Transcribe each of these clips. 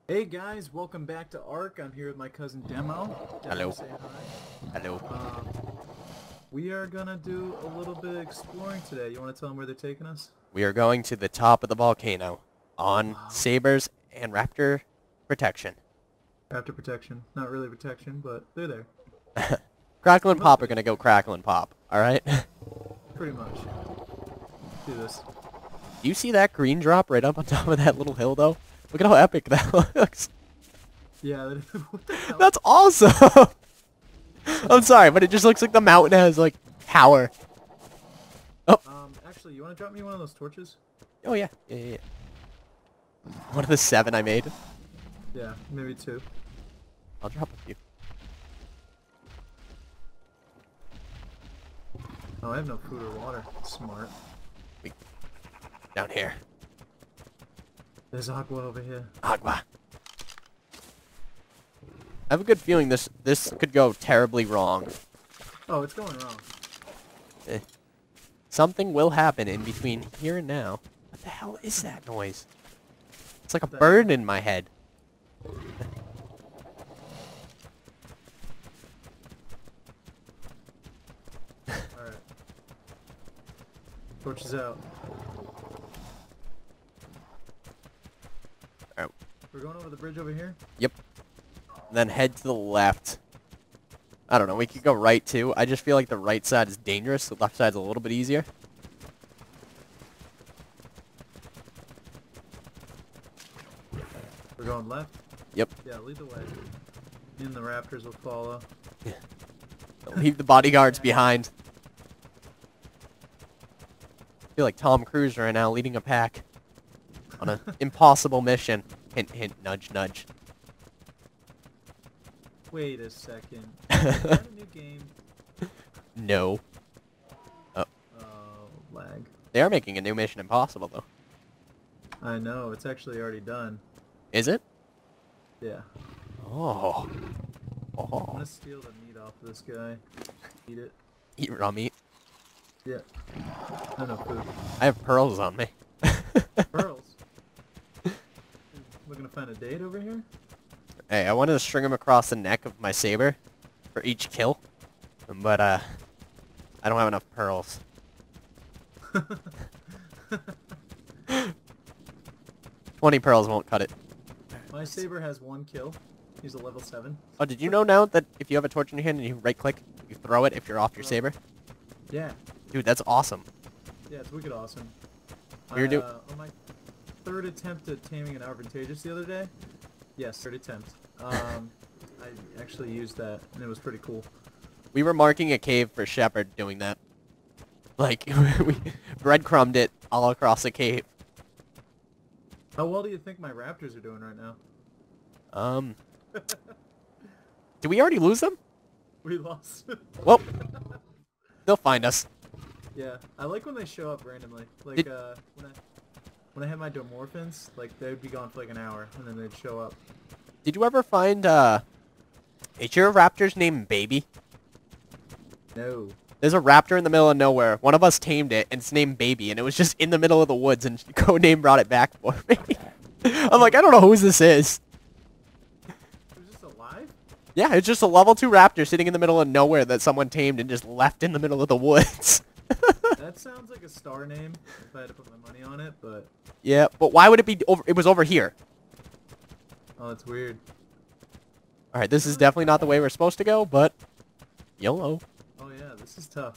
Hey guys, welcome back to Ark. I'm here with my cousin Demo. Demo, Hello. say hi. Hello. We are gonna do a little bit of exploring today. You want to tell them where they're taking us? We are going to the top of the volcano on Wow. sabers and raptor protection. Raptor protection. Not really protection, but they're there. Crackle and Pop are Mostly. going to go Crackle and Pop, alright? Pretty much. Do this. Do you see that green drop right up on top of that little hill, though? Look at how epic that looks. Yeah, what the hell? That's awesome! I'm sorry, but it just looks like the mountain has, like, power. Oh, Actually, you want to drop me one of those torches? oh yeah. Yeah. One of the 7 I made. Yeah, maybe 2. I'll drop a few. Oh, I have no food or water. Smart. Down here. There's aqua over here. Agua. I have a good feeling this could go terribly wrong. Oh, it's going wrong. Something will happen in between here and now. What the hell is that noise? It's like a What the bird hell? in my head. Alright. Torches out. Alright, We're going over the bridge over here? yep. Then head to the left. I don't know, we could go right too. I just feel like the right side is dangerous. The left side's a little bit easier. We're going left? Yep. Yeah, lead the way. Me and the raptors will follow. Leave the bodyguards behind. I feel like Tom Cruise right now leading a pack on an impossible mission. Hint, hint, nudge, nudge. Wait a second. Is that a new game? No. Oh, lag. They are making a new Mission Impossible, though. I know, it's actually already done. Is it? Yeah. Oh. I'm Oh. gonna steal the meat off of this guy. Eat it. Eat raw meat. Yeah. No, no food. I have pearls on me. Pearls. We're gonna find a date over here? Hey, I wanted to string them across the neck of my saber for each kill, but I don't have enough pearls. 20 pearls won't cut it. My saber has 1 kill. He's a level 7. Oh, did you know now that if you have a torch in your hand and you right-click, you throw it if you're off your saber? Yeah. Dude, that's awesome. Yeah, it's wicked awesome. We were On my 3rd attempt at taming an Arvantageous the other day. Yes, 3rd attempt. I actually used that, and it was pretty cool. We were marking a cave for Shepard doing that. Like, we breadcrumbed it all across the cave. How well do you think my raptors are doing right now? Did we already lose them? We lost. Well, they'll find us. Yeah, I like when they show up randomly. Like, Did- when I had my Domorphins, like, they'd be gone for like an hour, and then they'd show up. Did you ever find, is your raptor's named Baby? No. There's a raptor in the middle of nowhere. One of us tamed it, and it's named Baby, and it was just in the middle of the woods, and Codename brought it back for me. I'm like, I don't know whose this is. It was just alive? Yeah, it's just a level 2 raptor sitting in the middle of nowhere that someone tamed and just left in the middle of the woods. That sounds like a star name, if I had to put my money on it, but... Yeah, but why would it be over? It was over here. Oh, that's weird. Alright, this is definitely not the way we're supposed to go, but YOLO. Oh yeah, this is tough.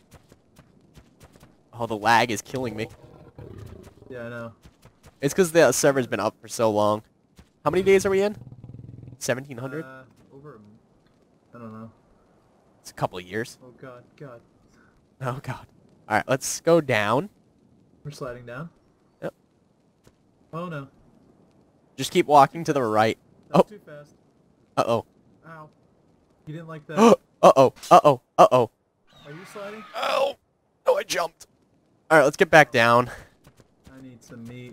Oh, the lag is killing me. Yeah, I know. It's because the server's been up for so long. How many days are we in? 1700? I don't know. It's a couple of years. Oh god, god. Oh, God. Alright, let's go down. We're sliding down? Yep. Oh no. Just keep walking to the right. That's Oh. too fast. Uh-oh. Ow. You didn't like that. Uh-oh. Uh-oh. Uh-oh. Are you sliding? Oh! Oh, I jumped. Alright, let's get back down. I need some meat.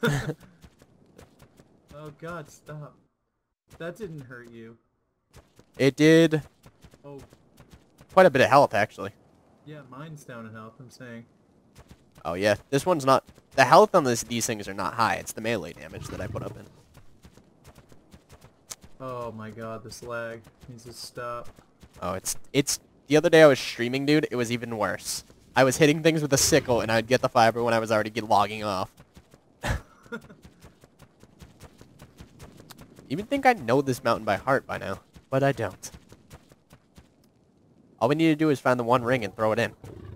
Oh god, stop. That didn't hurt you. It did Oh, quite a bit of health, actually. yeah, mine's down in health, I'm saying. Oh, yeah. This one's not... The health on these things are not high. It's the melee damage that I put up in. Oh my god, this lag needs to stop. Oh, it's the other day I was streaming, dude. It was even worse. I was hitting things with a sickle, and I'd get the fiber when I was already logging off. You would think I know this mountain by heart by now, but I don't. All we need to do is find the one ring and throw it in.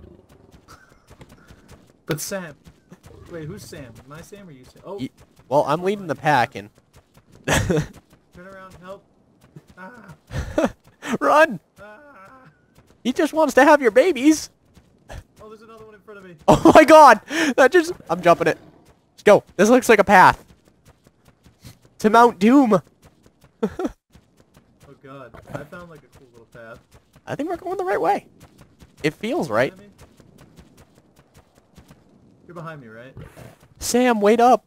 But Sam, wait, who's Sam? Am I Sam or you Sam? Oh, Well, I'm leading the pack, and... turn around, help. Ah, Run! ah. He just wants to have your babies. Oh, there's another one in front of me. Oh my god! That just... I'm jumping it. Let's go. This looks like a path. To Mount Doom. Oh god, I found like a cool little path. I think we're going the right way. It feels right. Behind me? You're behind me, right? Sam, wait up.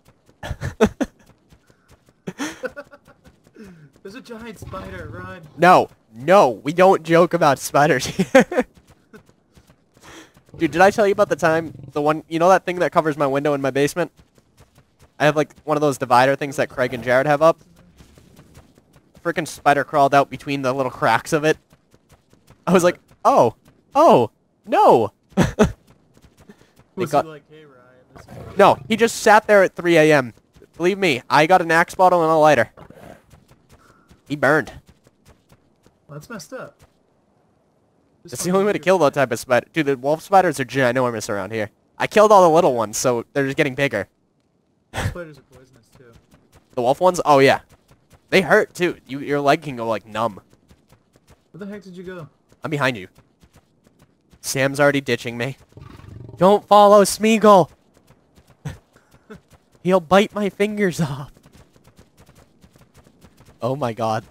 There's a giant spider, run. No, no, we don't joke about spiders here. Dude, did I tell you about the time, you know that thing that covers my window in my basement? I have like one of those divider things that Craig and Jared have up. A freaking spider crawled out between the little cracks of it. I was like, oh, no. Was got- he like, hey Ryan, this is No, he just sat there at 3 a.m. Believe me, I got an Axe bottle and a lighter. He burned. Well, that's messed up. That's the only way to kill that type of spider. Dude, the wolf spiders are ginormous around here. I killed all the little ones, so they're just getting bigger. Spiders are poisonous too. The wolf ones? Oh, yeah. They hurt, too. Your leg can go, like, numb. Where the heck did you go? I'm behind you. Sam's already ditching me. Don't follow Smeagol! He'll bite my fingers off. Oh my god.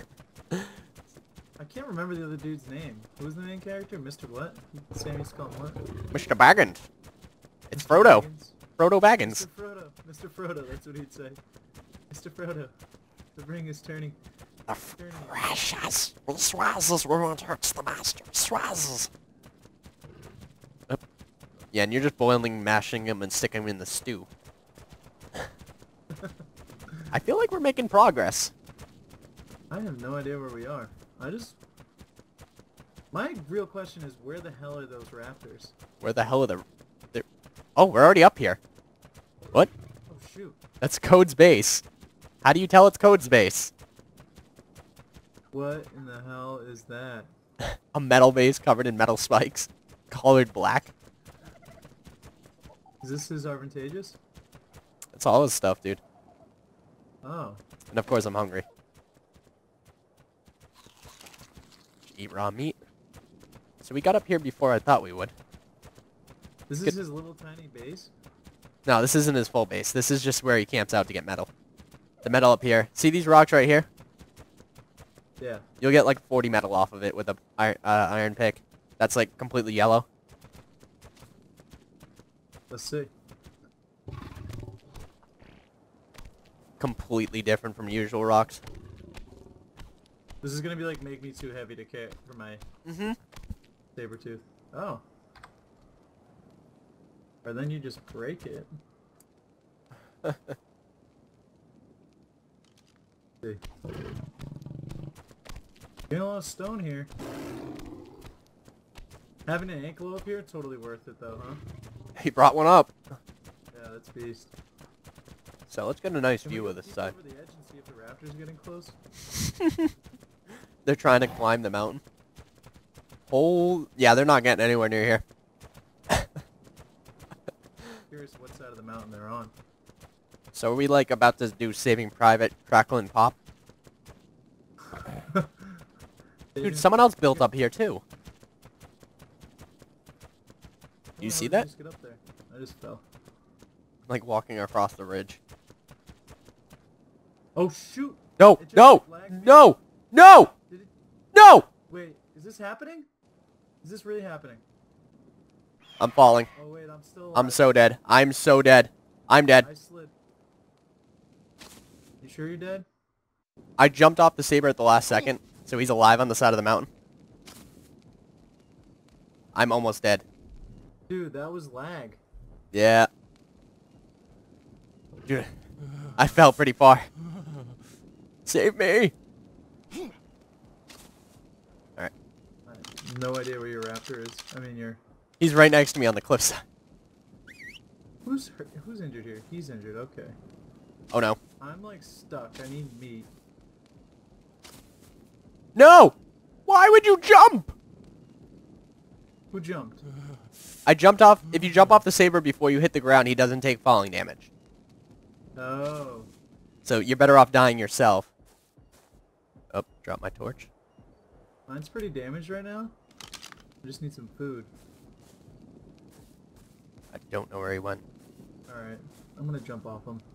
I can't remember the other dude's name. Who was the main character? Mr. What? Sam used to call him what? Mr. Baggins. It's Frodo. Baggins? Frodo Baggins. Mr. Frodo. Mr. Frodo, that's what he'd say. Mr. Frodo. The ring is turning. The precious swazzles won't hurt the master. Swazzles. Yeah, and you're just boiling, mashing them, and sticking them in the stew. I feel like we're making progress. I have no idea where we are. My real question is, where the hell are those raptors? Where the hell are they're... Oh, we're already up here. What? Oh shoot. That's Code's base. How do you tell it's Code's base? What in the hell is that? A metal base covered in metal spikes. Colored black. Is this his Arvantageous? That's all his stuff, dude. Oh. And of course I'm hungry. Eat raw meat. So we got up here before I thought we would. This is Good. his little tiny base? No, this isn't his full base. This is just where he camps out to get metal. The metal up here. See these rocks right here? Yeah. You'll get like 40 metal off of it with a iron pick. That's like completely yellow. Let's see. Completely different from usual rocks. This is gonna be like make me too heavy to carry for my saber tooth. Oh. Or then you just break it. See. Getting a lot of stone here. Having an ankle up here, totally worth it though, huh? He brought one up. Yeah, that's beast. So let's get a nice Can we view go of this peek side. over the edge and see if the raptors are getting close? They're trying to climb the mountain. Oh, yeah, they're not getting anywhere near here. Curious what side of the mountain they're on. So are we like about to do Saving Private Crackle and Pop? Dude, someone else built up here too. You see that? Just get up there. I just fell. Like walking across the ridge. Oh shoot! No, It just no, lagged me. no, no, Did it? no! Wait, is this happening? Is this really happening? I'm falling. Oh wait, I'm still alive. I'm so dead. I'm so dead. I'm dead. I slid. You sure you're dead? I jumped off the saber at the last second, so he's alive on the side of the mountain. I'm almost dead. Dude, that was lag. Yeah. Dude, I fell pretty far. Save me! Alright. I have no idea where your raptor is. I mean, He's right next to me on the cliffside. Who's injured here? He's injured. Okay. Oh no. I'm like stuck. I need meat. No! Why would you jump? Who jumped? I jumped off. If you jump off the saber before you hit the ground, he doesn't take falling damage. Oh. So you're better off dying yourself. Oh, drop my torch. Mine's pretty damaged right now. I just need some food. I don't know where he went. Alright. I'm gonna jump off him.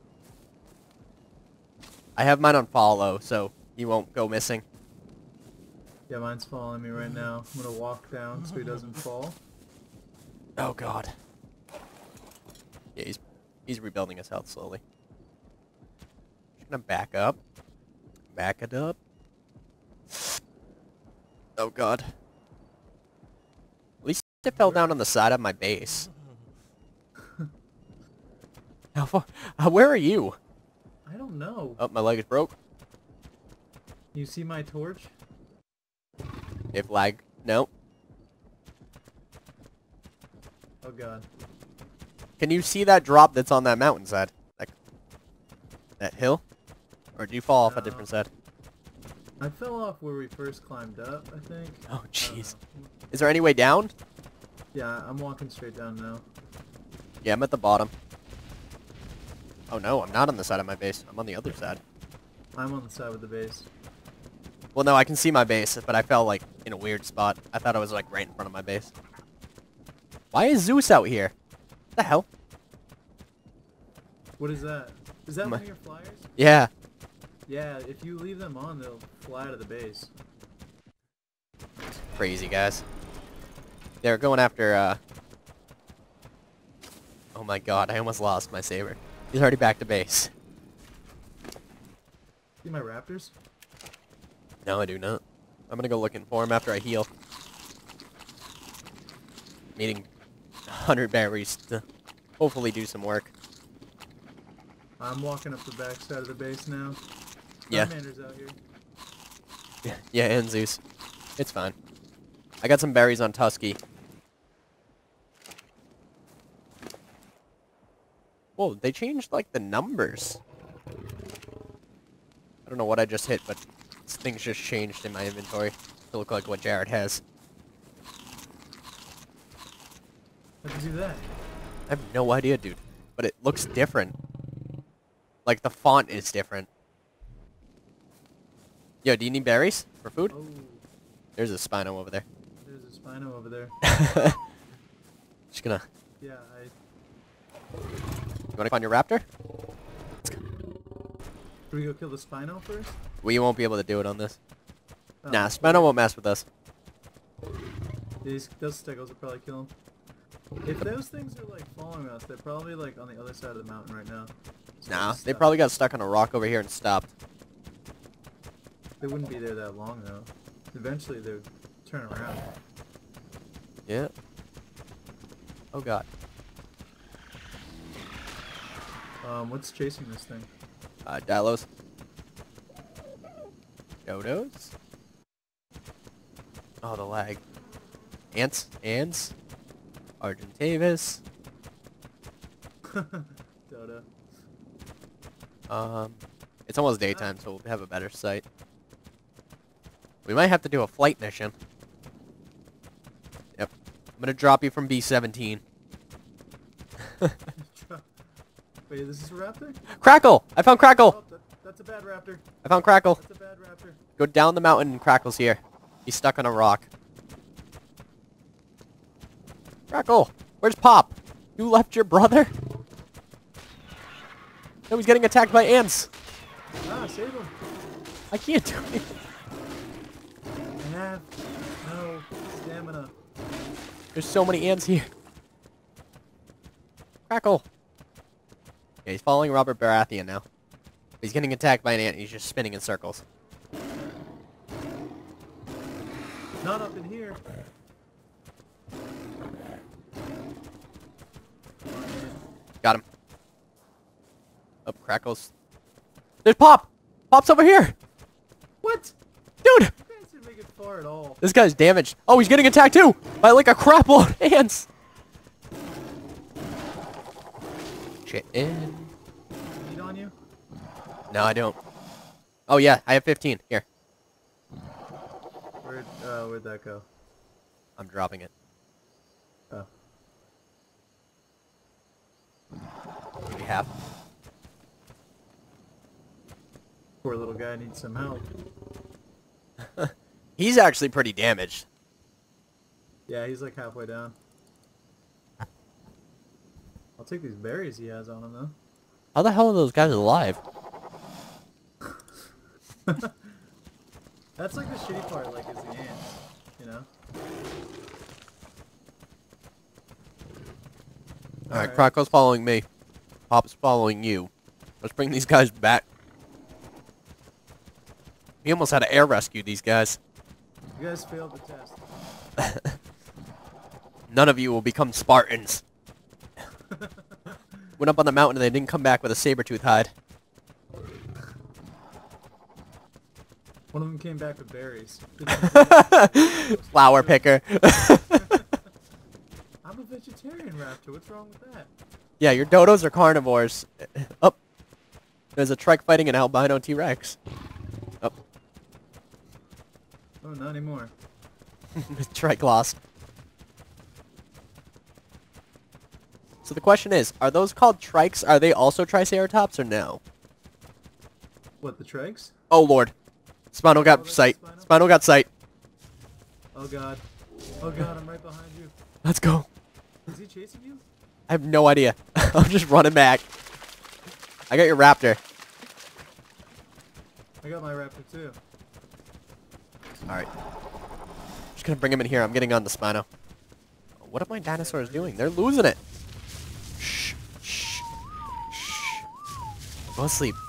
I have mine on follow, so he won't go missing. Yeah, mine's following me right now. I'm gonna walk down so he doesn't fall. Oh god. Yeah, he's rebuilding his health slowly. Just gonna back up. Back it up. Oh god. At least it fell down on the side of my base. How far? Where are you? I don't know. Oh, my leg is broke. You see my torch? If lag. No. Oh god. Can you see that drop that's on that mountainside? That hill? Or did you fall off a No. different side? I fell off where we first climbed up, I think. Oh, I don't jeez. know. Is there any way down? Yeah, I'm walking straight down now. Yeah, I'm at the bottom. Oh no, I'm not on the side of my base. I'm on the other side. I'm on the side with the base. Well, no, I can see my base, but I fell, like, in a weird spot. I thought I was, like, right in front of my base. Why is Zeus out here? What the hell? What is that? Is that My- one of your flyers? Yeah. Yeah, if you leave them on, they'll fly to the base. Crazy, guys. They're going after, Oh my god, I almost lost my saber. He's already back to base. See my raptors? No, I do not. I'm gonna go looking for him after I heal. Needing 100 berries to hopefully do some work. I'm walking up the back side of the base now. Yeah. Charmander's out here. Yeah, and Zeus. It's fine. I got some berries on Tusky. Whoa, they changed, like, the numbers. I don't know what I just hit, but things just changed in my inventory to look like what Jared has. How'd you do that? I have no idea, dude. But it looks different. Like, the font is different. Yo, do you need berries for food? Oh, There's a Spino over there. there's a Spino over there. Just gonna... Yeah, You wanna find your raptor? Should we go kill the Spino first? We won't be able to do it on this. Oh. Nah, Spino won't mess with us. Those Stegos will probably kill him. If those things are like following us, they're probably like on the other side of the mountain right now. So Nah, they're they stuck. probably got stuck on a rock over here and stopped. They wouldn't be there that long though. Eventually they would turn around. Yeah. Oh god. What's chasing this thing? Dalos. Dodos. Oh, the lag. Ants. Ants. Argentavis. Dota. It's almost daytime, so we'll have a better sight. We might have to do a flight mission. Yep. I'm gonna drop you from B-17. Wait, this is a raptor? Crackle! I found Crackle! Oh, that's a bad raptor. I found Crackle. That's a bad raptor. Go down the mountain and Crackle's here. He's stuck on a rock. Crackle! Where's Pop? You left your brother? No, he's getting attacked by ants. Ah, save him. I can't do it. I have no stamina. There's so many ants here. Crackle! Yeah, he's following Robert Baratheon now. He's getting attacked by an ant. He's just spinning in circles. Not up in here. Got him. Up, Crackles. There's Pop! Pops over here. What? Dude, You guys didn't make it far at all. this guy's damaged. Oh, he's getting attacked too by like a crap load of ants. Chitin. Meat on you? No, I don't. Oh yeah, I have 15. Here, Where'd that go? I'm dropping it. Oh. What do we have? Poor little guy needs some help. He's actually pretty damaged. Yeah, he's like halfway down. I'll take these berries he has on him though. How the hell are those guys alive? That's like the shitty part, like, is the ants, you know? Alright, Croco's following me. Pop's following you. Let's bring these guys back. We almost had to air rescue these guys. You guys failed the test. None of you will become Spartans. Went up on the mountain and they didn't come back with a saber-tooth hide. One of them came back with berries. Flower picker. I'm a vegetarian raptor, what's wrong with that? Yeah, your dodos are carnivores. Up. There's a trike fighting an albino T-Rex. Up. Oh, not anymore. Trike lost. So the question is, are those called trikes? Are they also triceratops or no? What, the Tregs? Oh lord. Spino got that's sight. Spino? Spino got sight. Oh god. Oh god, I'm right behind you. Let's go. Is he chasing you? I have no idea. I'm just running back. I got your raptor. I got my raptor too. Alright. Just gonna bring him in here. I'm getting on the Spino. What are my dinosaurs doing? They're losing it. Shh. Shh. Shh. Go to sleep.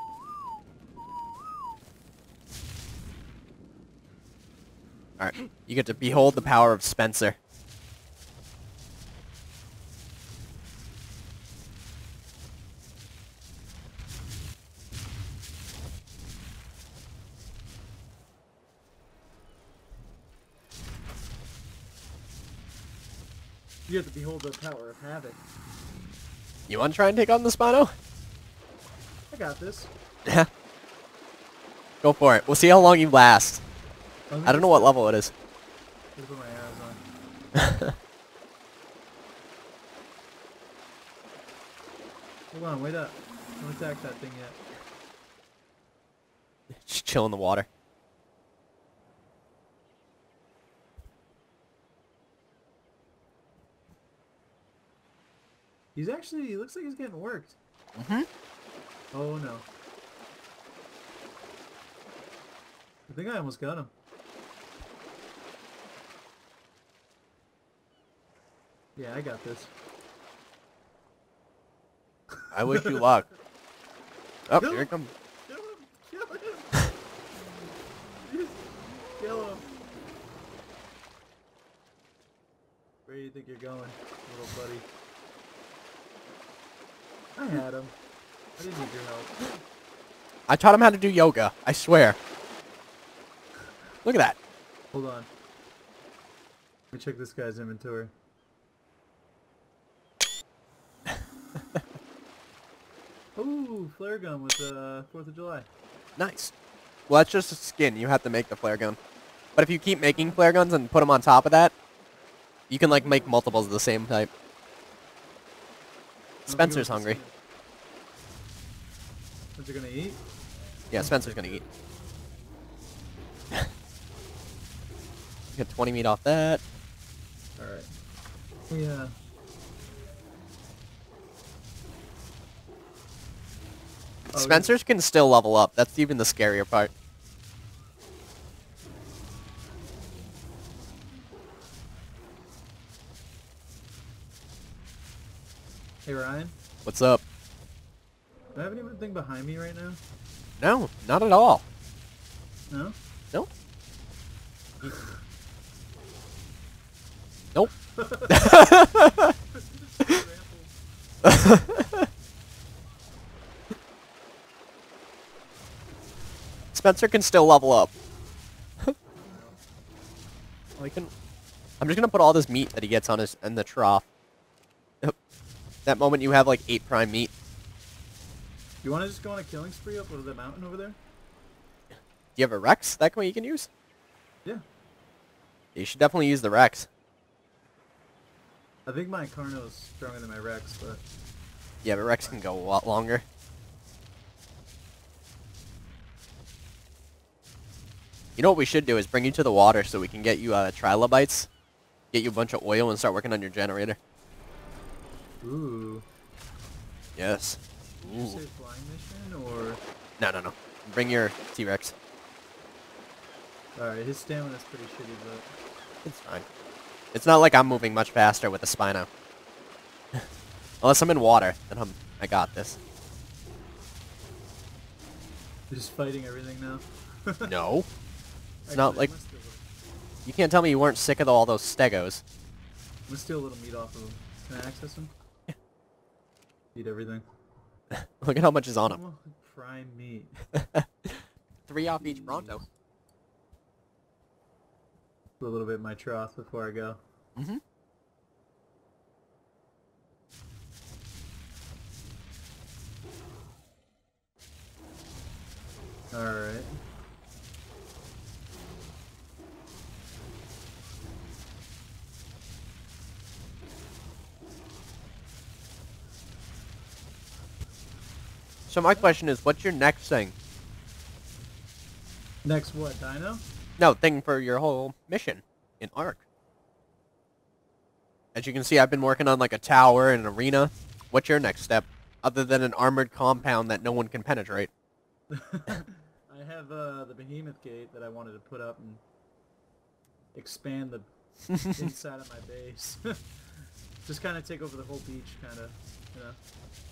Alright. You get to behold the power of Spencer. You have to behold the power of habit. You want to try and take on the Spino? I got this. Yeah. Go for it. We'll see how long you last. I don't know what level it is. Let's put my arrows on. Hold on, wait up. Don't attack that thing yet. Just chill in the water. He's actually, he looks like he's getting worked. Mm-hmm. Oh no. I think I almost got him. Yeah, I got this. I wish you luck. Oh, Kill here him. it comes. Kill him! Kill him! Just kill him. Where do you think you're going, little buddy? I had him. I didn't need your help. I taught him how to do yoga. I swear. Look at that. Hold on. Let me check this guy's inventory. Ooh, flare gun with 4th of July. Nice. Well, that's just a skin. You have to make the flare gun. But if you keep making flare guns and put them on top of that, you can like make multiples of the same type. Spencer's hungry. What's he gonna eat? Yeah, Spencer's gonna eat. Get 20 meat off that. Alright. Yeah. Oh, Spencer's can still level up. That's even the scarier part. Hey Ryan, What's up? do I have anything behind me right now? No, not at all. No? Nope. Nope. Spencer can still level up. Well, I'm just gonna put all this meat that he gets on his in the trough. That moment you have like 8 prime meat. You want to just go on a killing spree up over the mountain over there? Do you have a Rex that you can use? Yeah. You should definitely use the Rex. I think my Carno's stronger than my Rex, but... Yeah, but Rex can go a lot longer. You know what we should do is bring you to the water so we can get you trilobites, get you a bunch of oil, and start working on your generator. Ooh. Yes. Did you say flying mission, or...? No. Bring your T-Rex. Alright, his stamina's pretty shitty, but... It's fine. It's not like I'm moving much faster with the Spino. Unless I'm in water, then I got this. You're just fighting everything now? No. It's Actually, not like... You can't tell me you weren't sick of all those stegos. I'm gonna steal a little meat off of him. Can I access him? Yeah. Eat everything. Look at how much is on him. Prime meat. 3 off each Bronto. A little bit in my trough before I go. Mm-hmm. Alright. So my question is, what's your next thing? Next what, Dino? No, thing for your whole mission in Ark. As you can see, I've been working on like a tower and an arena. What's your next step, other than an armored compound that no one can penetrate? I have the Behemoth Gate that I wanted to put up and expand the inside of my base. Just kind of take over the whole beach, kind of, you know.